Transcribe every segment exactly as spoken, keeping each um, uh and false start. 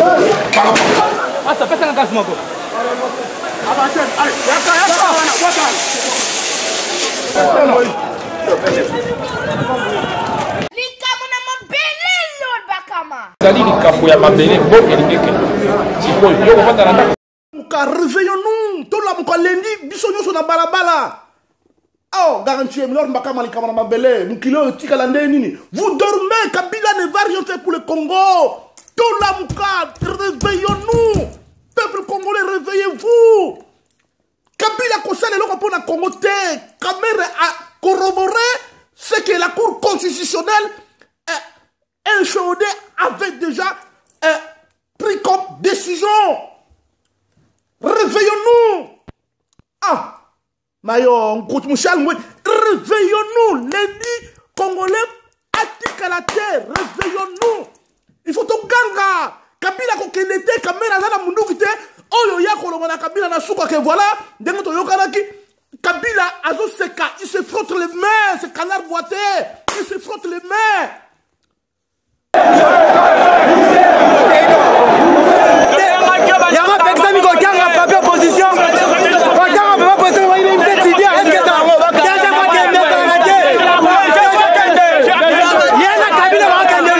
Ah, ça fait un gaz, mon gars. Allez, réveillons-nous. Tout le monde lundi, bisogno sur la balabala. Oh, garantie, Lord Bakama li kamana mabele, mukilo tikalande nini. Vous dormez, Kabila ne va rien faire pour le Congo. Tout la mouka, réveillons-nous. Peuple congolais, réveillez-vous. Kabila concerne le pour la Congo T. Kamere a corroboré ce que la Cour constitutionnelle euh, inchaudée avait déjà euh, pris comme décision. Réveillons-nous. Ah, Mayo, réveillons-nous. Lundi, Congolais, attique à la terre. Réveillons-nous. Il faut tout ganga. Kabila kokenete, kamera zana mundu kite. Oyo ya kolomana Kabila na suka ke voilà. Dengo to yokaraki. Kabila azo seka. Il se frotte les mains. Ce canard boité. Il se frotte les mains. Yama personne qui regarde la première position. Regarde la première position. Il est une petite idée. Est-ce que ça va? Déjà moi qui aime bien dans la guerre. Il y a la cabine à la cabine.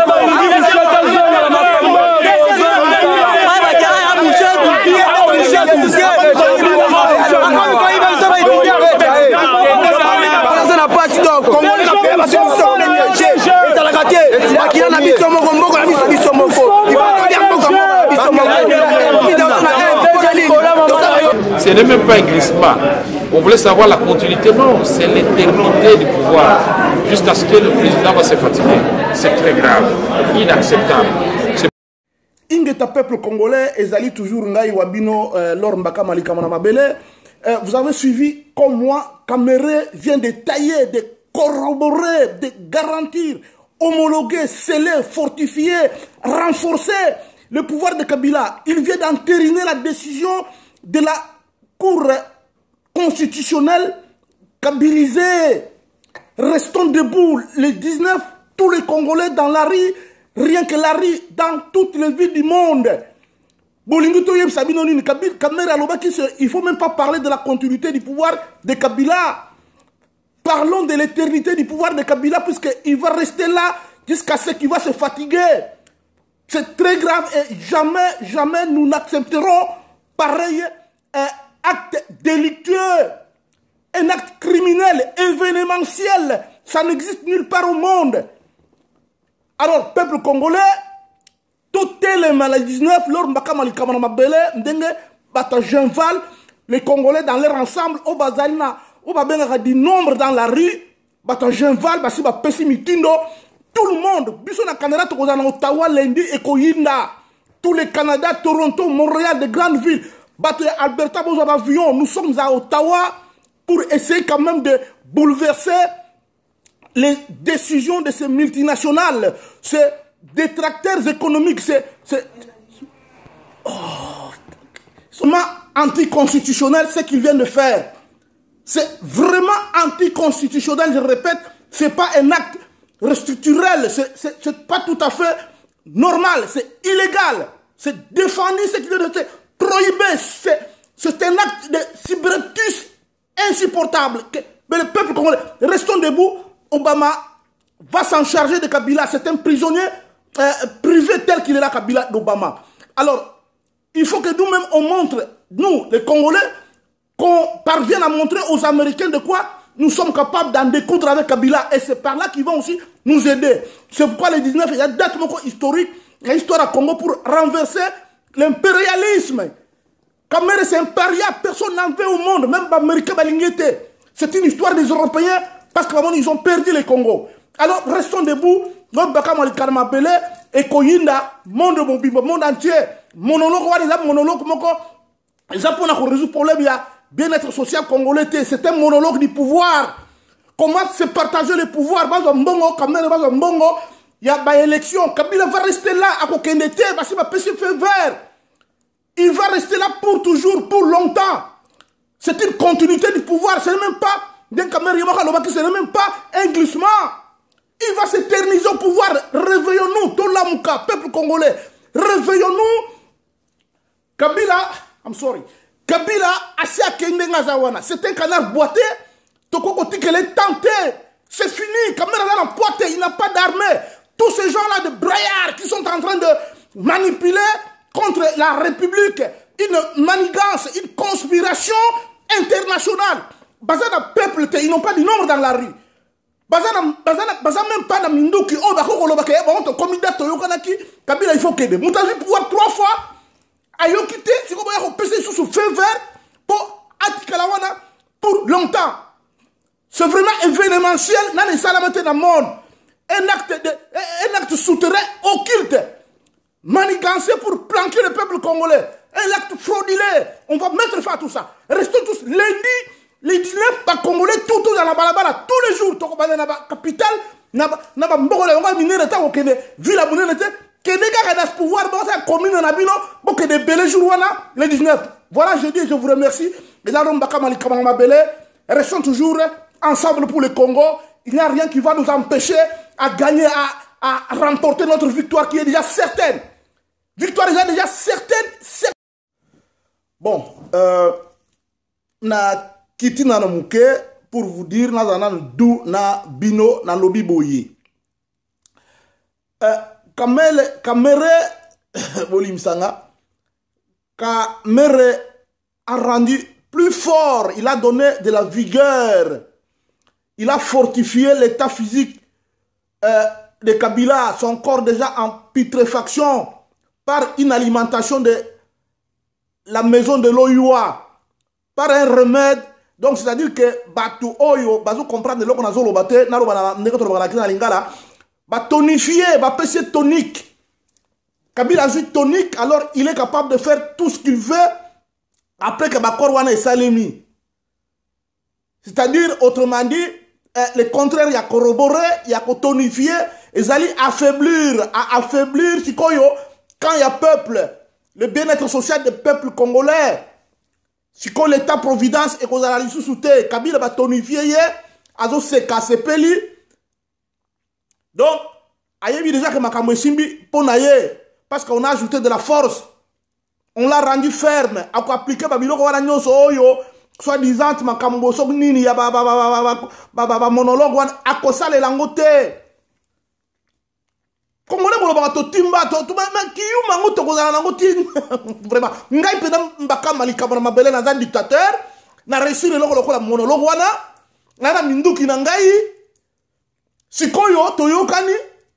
Ce n'est même pas un glissement. On voulait savoir la continuité. Non, c'est l'éternité du pouvoir. Jusqu'à ce que le président va se fatiguer. C'est très grave, inacceptable. Ingeta peuple congolais, Ezali toujours Ngai Wabino, Lord Mbakama Likamana Mabele. Vous avez suivi comme moi, Kamere vient de tailler, de corroborer, de garantir, homologuer, sceller, fortifier, renforcer le pouvoir de Kabila. Il vient d'entériner la décision de la Cour constitutionnelle kabilisée. Restons debout. Le dix-neuf, tous les Congolais dans la rue, rien que la rue, dans toutes les villes du monde. Il ne faut même pas parler de la continuité du pouvoir de Kabila. Parlons de l'éternité du pouvoir de Kabila, puisqu'il va rester là jusqu'à ce qu'il va se fatiguer. C'est très grave et jamais, jamais nous n'accepterons pareil euh, acte délictueux, un acte criminel, événementiel. Ça n'existe nulle part au monde. Alors, peuple congolais, toutes les maladies dix-neuf, lors les Congolais dans leur ensemble, au Bazalina, au Babenga du nombre dans la rue, Batangenval, Basiba Pessimitindo, tout le monde, Bissona Canada, Ottawa, Lundi et Koyinda, tous les Canada, Toronto, Montréal, de grandes villes, Alberta, avion, nous sommes à Ottawa pour essayer quand même de bouleverser les décisions de ces multinationales, ces détracteurs économiques, c'est oh, seulement anticonstitutionnel ce qu'ils viennent de faire. C'est vraiment anticonstitutionnel, je répète, c'est pas un acte restructurel, c'est pas tout à fait normal, c'est illégal, c'est défendu, c'est prohibé, c'est un acte de subreptice insupportable. Mais le peuple congolais, restons debout, Obama va s'en charger de Kabila, c'est un prisonnier euh, privé tel qu'il est là, Kabila d'Obama. Alors, il faut que nous-mêmes on montre, nous, les Congolais, qu'on parvienne à montrer aux Américains de quoi nous sommes capables d'en découdre avec Kabila. Et c'est par là qu'ils vont aussi nous aider. C'est pourquoi les dix-neuf, il y a des dates historiques, il y a une histoire à Congo pour renverser l'impérialisme. Kamere, c'est impérial, personne n'en veut au monde, même les Américains. C'est une histoire des Européens parce qu'ils ont perdu les Congo. Alors, restons debout. Et Koyinda, monde monde entier, monologue, monologue, ils ont pour résoudre le problème, il y a bien-être social congolais, c'est un monologue du pouvoir. Comment se partager le pouvoir? Il y a une élection, Kabila va rester là, à Kokendete, parce qu'il va passer feu vert. Il va rester là pour toujours, pour longtemps. C'est une continuité du pouvoir, ce n'est même pas, ce n'est même pas un glissement. Il va s'éterniser au pouvoir. Réveillons-nous, Tolamuka, peuple congolais. Réveillons-nous. Kabila, I'm sorry. Kabila, Asia Kendenga Zawana. C'est un canard boité. Toko qu'elle est tenté. C'est fini. Kabila est en poité. Il n'a pas d'armée. Tous ces gens-là de braillards qui sont en train de manipuler contre la République. Une manigance, une conspiration internationale. Bazana peuple, ils n'ont pas du nombre dans la rue. Bazana, bazana, bazana même pas dans Mindoki. Oh, bako kolobake. Bon, ton comité Toyokanaki. Kabila, il faut qu'aider. Moutaji pouvoir trois fois. Ayo quitté, c'est comme on peut sous ce feu vert pour Atikalawana pour longtemps. C'est vraiment événementiel dans les salamatés dans le monde. Un acte, de, un acte souterrain occulte, manigancé pour planquer le peuple congolais. Un acte frauduleux. On va mettre fin à tout ça. Restons tous lundi, les dix-neuf, par Congolais, tout dans la balabala, tous les jours. Dans la capitale, dans la mbogole, on va miner le temps, on va ville à miner le temps. Que des gars qui ont ce pouvoir, bon, c'est commune en abino, bon, que des belles jours, les dix-neuf. Voilà, je dis, je vous remercie. Et là, on va restons toujours ensemble pour le Congo. Il n'y a rien qui va nous empêcher à gagner, à, à remporter notre victoire qui est déjà certaine. Victoire déjà, déjà certaine, certaine. Bon, euh, na kiti na mouke pour vous dire, na zanan dou na bino na lobby boye. Euh, Kamele, Kamere, Bolim Sanga, Kamere a rendu plus fort, il a donné de la vigueur, il a fortifié l'état physique euh, de Kabila, son corps déjà en putréfaction par une alimentation de la maison de l'O U A, par un remède. Donc c'est-à-dire que Batu Oyo, Bazo comprendre de l'eau zolo bate, nalo bana nekoto bana kina lingala. Va tonifier, va passer tonique. Kabila a eu tonique, alors il est capable de faire tout ce qu'il veut après que Bakorwana est salemi. C'est-à-dire, autrement dit, eh, le contraire, il y a corroboré, il y a tonifié, et ça allait affaiblir, à affaiblir, quand il y a peuple, le bien-être social des peuples congolais, si quand l'État-providence et qu'on a la sous-souté, Kabila va tonifier, azo se casse peli. Donc, il y a déjà que Makamwe Simbi, parce qu'on a ajouté de la force, on l'a rendu ferme, on a appliqué Babylon, soi-disant, Makambo Sognini, ya ba monologue, à cosa les langote. Congolais, on va tout timba, tout même qui ou mango to kozala langote. Vraiment, ngai pedam mbaka malika na mabele na zan dictateur, na réussir le loko la monologue wana, na na minduki na ngai. Sikoyo, Toyokani,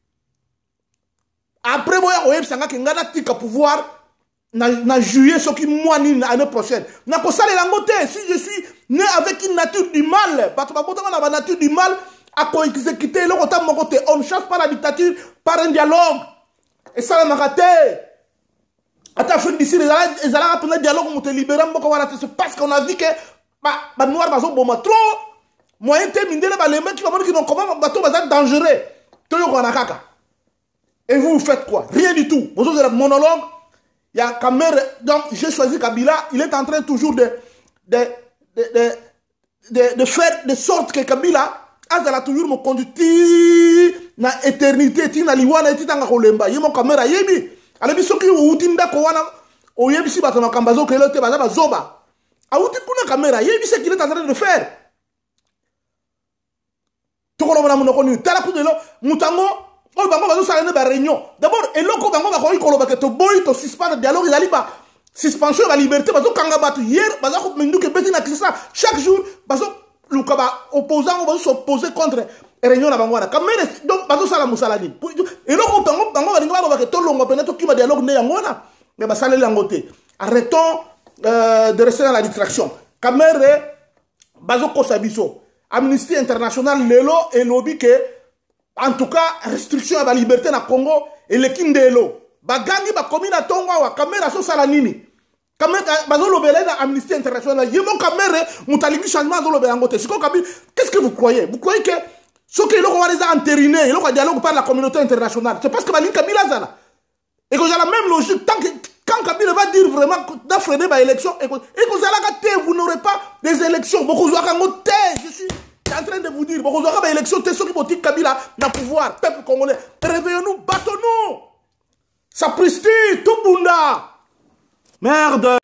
après, boya oyeb sanga ke ngana tika pouvoir na, na juillet, ce qui moi ni l'année prochaine. Na ko sale langote, si je suis né avec une nature du mal, parce que ma na nature du mal, à ko exécuter le côté mon côté, on ne chasse pas la dictature par un dialogue. Et ça la raté. Attends, fin d'ici, les allants après un dialogue, on te libère, c'est parce qu'on a vu que, bah, bah, noir, bah, bon, trop. Moyen terminé, les mecs qui vont dire comment un bateau va être dangereux. Et vous, vous faites quoi? Rien du tout. Vous avez un monologue. Il y a Kamere. Donc, j'ai choisi Kabila. Il est en train toujours de, de, de, de, de, de faire de sorte que Kabila a toujours mon conduit na éternité. Tina liwana eti tanga kolemba. Yemo Kamera yebi. Alebi soki utinda kowana. Oyebi si batona kambazo kelote bazaba zoba. A uti kuna Kamera yebi ce qu'il est en train de faire. D'abord, et l'autre, suspension de la liberté, chaque jour, les opposants vont s'opposer contre la réunion. Donc, et l'autre, arrêtons de rester dans la distraction. Kamere, Bazo Kosabiso. Amnesty International, Lelo et lobby que, en tout cas, restriction à la liberté na Congo et le king de l'eau. Bagangi ba commune à Tonga wa caméra so salanini. Caméra bazo lobele na Amnesty International. Yemo caméra mutalibi changement zo lobele ngote. Siko kabi, qu'est-ce que vous croyez? Vous croyez que ce que l'on va les entériner, l'on va dialogue par la communauté internationale. C'est parce que Balin Kabila zana. Et que j'ai la même logique tant que quand Kabila va dire vraiment d'afreiner ma élection et que vous n'aurez pas des élections. Je suis en train de vous dire, vous n'aurez pas d'élections. T'es sûr que Kabila n'a pouvoir. Peuple congolais, réveillons-nous, battons-nous. Sapristi, tout bunda. Merde.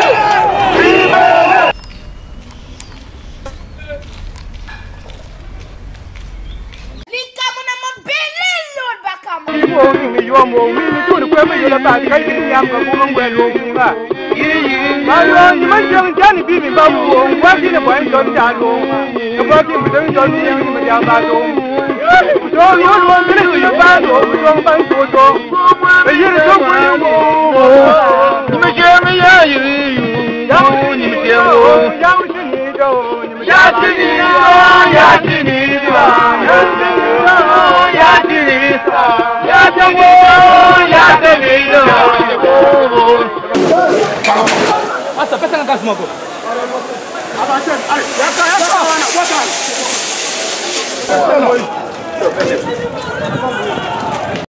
Ah, ça pète un gaz, Moko. Allez, yaka, yaka,